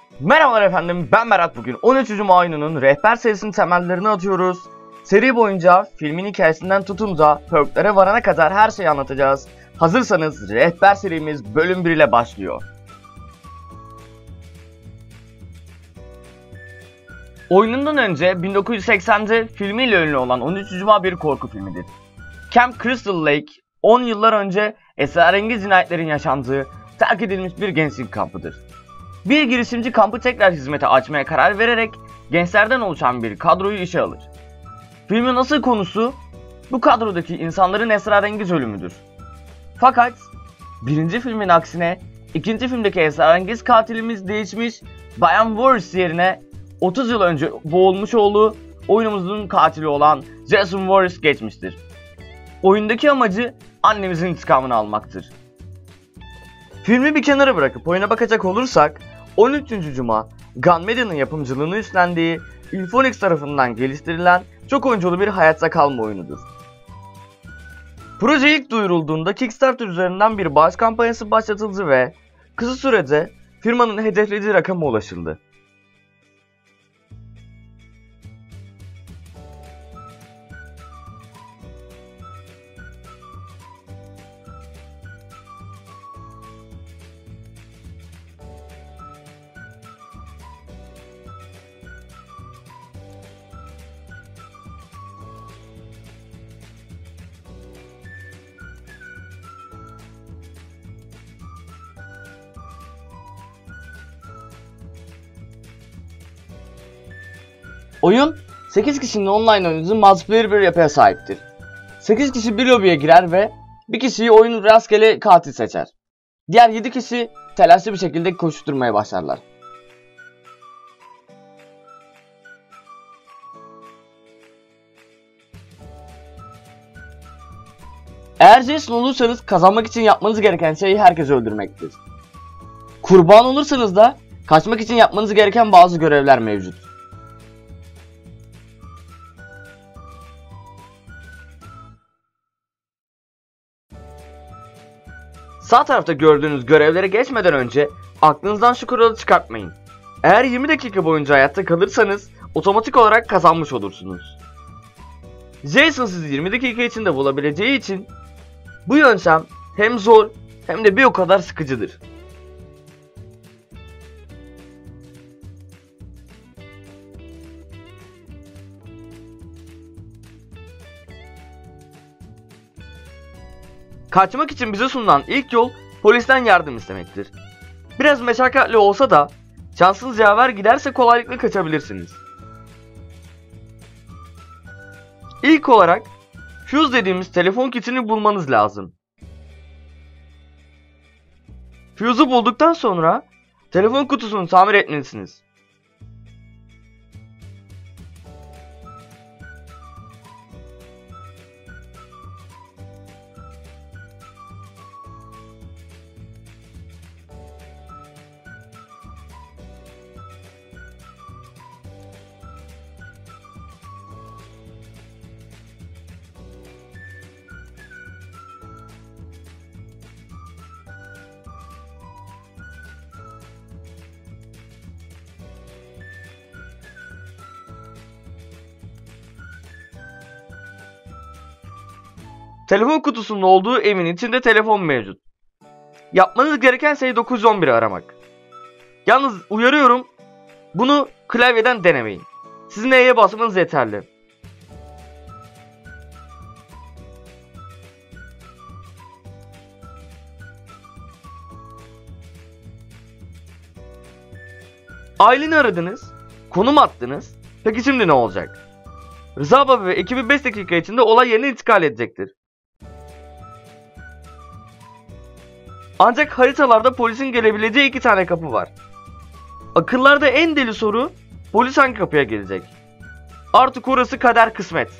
Merhabalar efendim, ben Berat. Bugün 13. oyununun rehber serisinin temellerini atıyoruz. Seri boyunca filmin hikayesinden tutun da perklere varana kadar her şeyi anlatacağız. Hazırsanız rehber serimiz bölüm 1 ile başlıyor. Oyunundan önce 1980'de filmiyle ünlü olan 13. Cuma bir korku filmidir. Camp Crystal Lake 10 yıllar önce esrarengiz cinayetlerin yaşandığı terk edilmiş bir gençlik kampıdır. Bir girişimci kampı tekrar hizmete açmaya karar vererek gençlerden oluşan bir kadroyu işe alır. Filmin asıl konusu bu kadrodaki insanların esrarengiz ölümüdür. Fakat birinci filmin aksine ikinci filmdeki esrarengiz katilimiz değişmiş, Bayan Voorhees yerine 30 yıl önce boğulmuş olduğu oyunumuzun katili olan Jason Voorhees geçmiştir. Oyundaki amacı annemizin intikamını almaktır. Filmi bir kenara bırakıp oyuna bakacak olursak 13. Cuma, Gun Media'nın yapımcılığını üstlendiği Infonix tarafından geliştirilen çok oyunculu bir hayatta kalma oyunudur. Proje ilk duyurulduğunda Kickstarter üzerinden bir bağış kampanyası başlatıldı ve kısa sürede firmanın hedeflediği rakama ulaşıldı. Oyun 8 kişinin online oynadığı multiplayer bir yapıya sahiptir. 8 kişi bir lobiye girer ve bir kişiyi oyunun rastgele katil seçer. Diğer 7 kişi telaşlı bir şekilde koşturmaya başlarlar. Eğer Jason olursanız kazanmak için yapmanız gereken şey herkesi öldürmektir. Kurban olursanız da kaçmak için yapmanız gereken bazı görevler mevcut. Sağ tarafta gördüğünüz görevlere geçmeden önce aklınızdan şu kuralı çıkartmayın. Eğer 20 dakika boyunca hayatta kalırsanız otomatik olarak kazanmış olursunuz. Jason sizi 20 dakika içinde bulabileceği için bu yöntem hem zor hem de bir o kadar sıkıcıdır. Kaçmak için bize sunulan ilk yol polisten yardım istemektir. Biraz meşakkatli olsa da şansınız yaver giderse kolaylıkla kaçabilirsiniz. İlk olarak fuse dediğimiz telefon kitini bulmanız lazım. Fuse'u bulduktan sonra telefon kutusunu tamir etmelisiniz. Telefon kutusunun olduğu evin içinde telefon mevcut. Yapmanız gereken şey 911'i aramak. Yalnız uyarıyorum, bunu klavyeden denemeyin. Sizin E'ye basmanız yeterli. Aileni aradınız, konum attınız. Peki şimdi ne olacak? Rıza Baba ve ekibi 5 dakika içinde olay yerine intikal edecektir. Ancak haritalarda polisin gelebileceği 2 tane kapı var. Akıllarda en deli soru, polis hangi kapıya gelecek? Artık orası kader kısmet.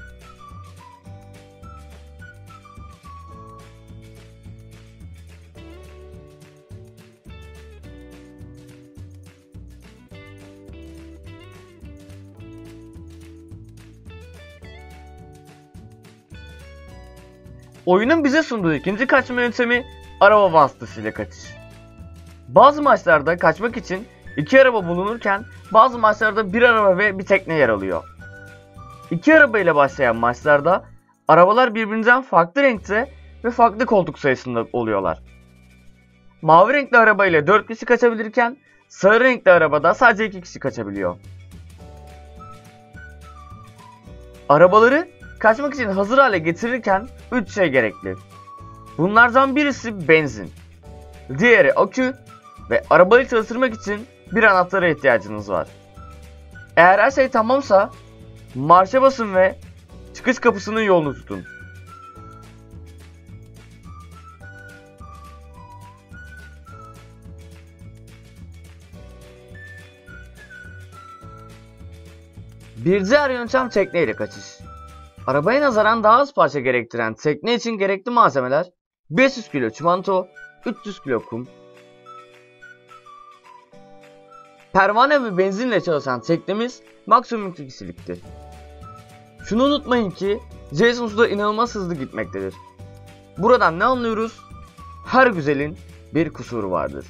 Oyunun bize sunduğu ikinci kaçma yöntemi araba vasıtasıyla kaçış. Bazı maçlarda kaçmak için İki araba bulunurken bazı maçlarda bir araba ve bir tekne yer alıyor. İki araba ile başlayan maçlarda arabalar birbirinden farklı renkte ve farklı koltuk sayısında oluyorlar. Mavi renkli araba ile 4 kişi kaçabilirken sarı renkli arabada sadece 2 kişi kaçabiliyor. Arabaları kaçmak için hazır hale getirirken 3 şey gerekli. Bunlardan birisi benzin, diğeri akü ve arabayı çalıştırmak için bir anahtara ihtiyacınız var. Eğer her şey tamamsa marşa basın ve çıkış kapısının yolunu tutun. Bir diğer yöntem tekneyle kaçış. Arabaya nazaran daha az parça gerektiren tekne için gerekli malzemeler 500 kilo çimento, 300 kilo kum. Pervane ve benzinle çalışan teknemiz maksimum 2 kişiliktir. Şunu unutmayın ki Jason suda inanılmaz hızlı gitmektedir. Buradan ne anlıyoruz? Her güzelin bir kusuru vardır.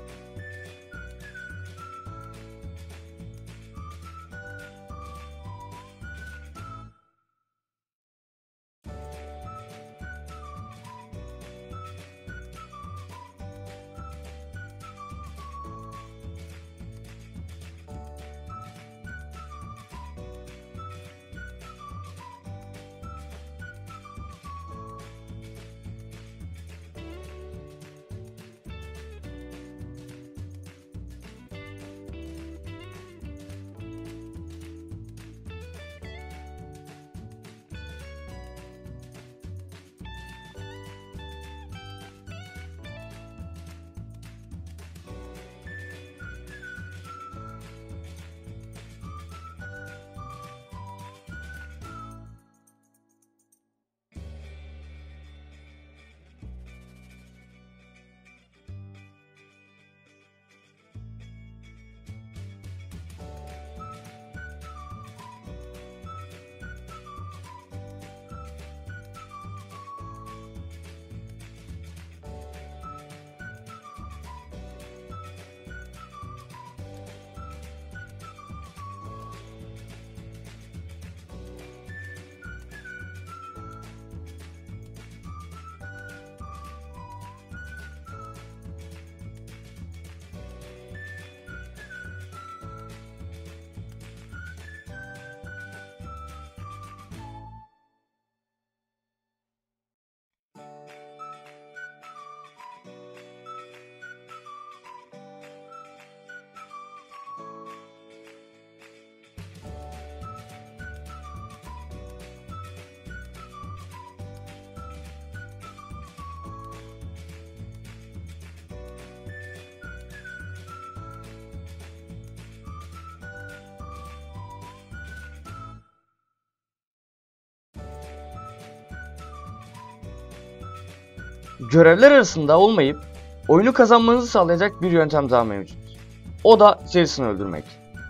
Görevler arasında olmayıp oyunu kazanmanızı sağlayacak bir yöntem daha mevcut. O da Jason'ı öldürmek.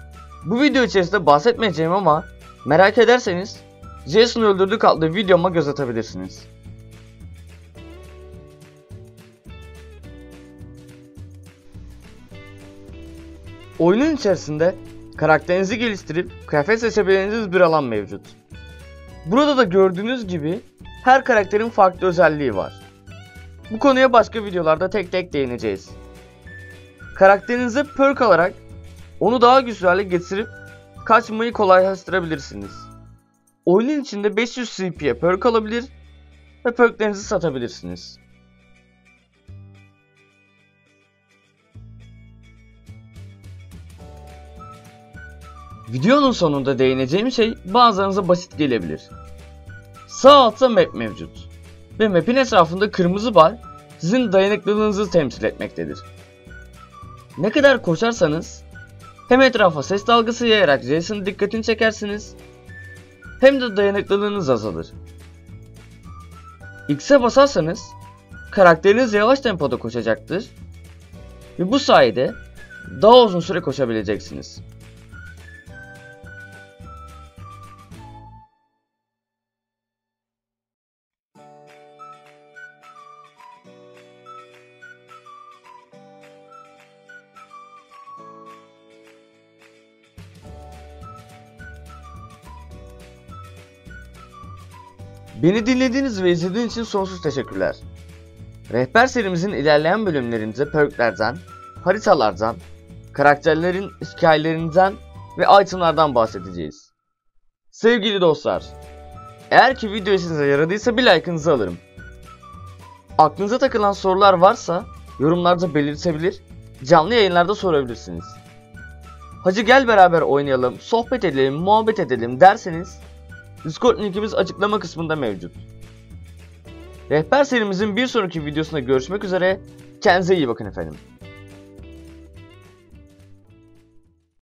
Bu video içerisinde bahsetmeyeceğim ama merak ederseniz Jason'ı öldürdük adlı videoma göz atabilirsiniz. Oyunun içerisinde karakterinizi geliştirip kıyafet seçebileceğiniz bir alan mevcut. Burada da gördüğünüz gibi her karakterin farklı özelliği var. Bu konuya başka videolarda tek tek değineceğiz. Karakterinize perk alarak onu daha güçlü hale getirip kaçmayı kolaylaştırabilirsiniz. Oyunun içinde 500 CP'ye perk alabilir ve perklerinizi satabilirsiniz. Videonun sonunda değineceğim şey bazılarınıza basit gelebilir. Sağ altta map mevcut ve map'in etrafında kırmızı bar sizin dayanıklılığınızı temsil etmektedir. Ne kadar koşarsanız hem etrafa ses dalgası yayarak Jason'ın dikkatini çekersiniz hem de dayanıklılığınız azalır. X'e basarsanız karakteriniz yavaş tempoda koşacaktır ve bu sayede daha uzun süre koşabileceksiniz. Beni dinlediğiniz ve izlediğiniz için sonsuz teşekkürler. Rehber serimizin ilerleyen bölümlerinde perklerden, haritalardan, karakterlerin hikayelerinden ve itemlardan bahsedeceğiz. Sevgili dostlar, eğer ki video size yaradıysa bir like'ınızı alırım. Aklınıza takılan sorular varsa yorumlarda belirtebilir, canlı yayınlarda sorabilirsiniz. Hacı gel beraber oynayalım, sohbet edelim, muhabbet edelim derseniz Discord linkimiz açıklama kısmında mevcut. Rehber serimizin bir sonraki videosunda görüşmek üzere, kendinize iyi bakın efendim.